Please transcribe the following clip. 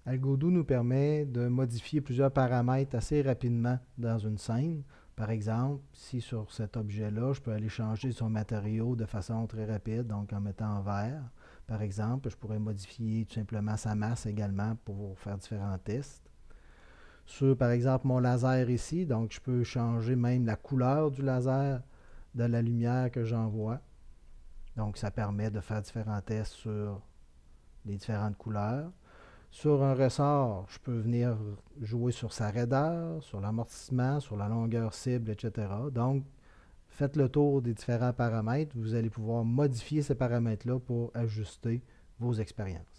AlgoDo nous permet de modifier plusieurs paramètres assez rapidement dans une scène. Par exemple, si sur cet objet-là, je peux aller changer son matériau de façon très rapide, donc en mettant en vert. Par exemple, je pourrais modifier tout simplement sa masse également pour faire différents tests. Sur, par exemple, mon laser ici, donc je peux changer même la couleur du laser de la lumière que j'envoie. Donc, ça permet de faire différents tests sur les différentes couleurs. Sur un ressort, je peux venir jouer sur sa raideur, sur l'amortissement, sur la longueur cible, etc. Donc, faites le tour des différents paramètres. Vous allez pouvoir modifier ces paramètres-là pour ajuster vos expériences.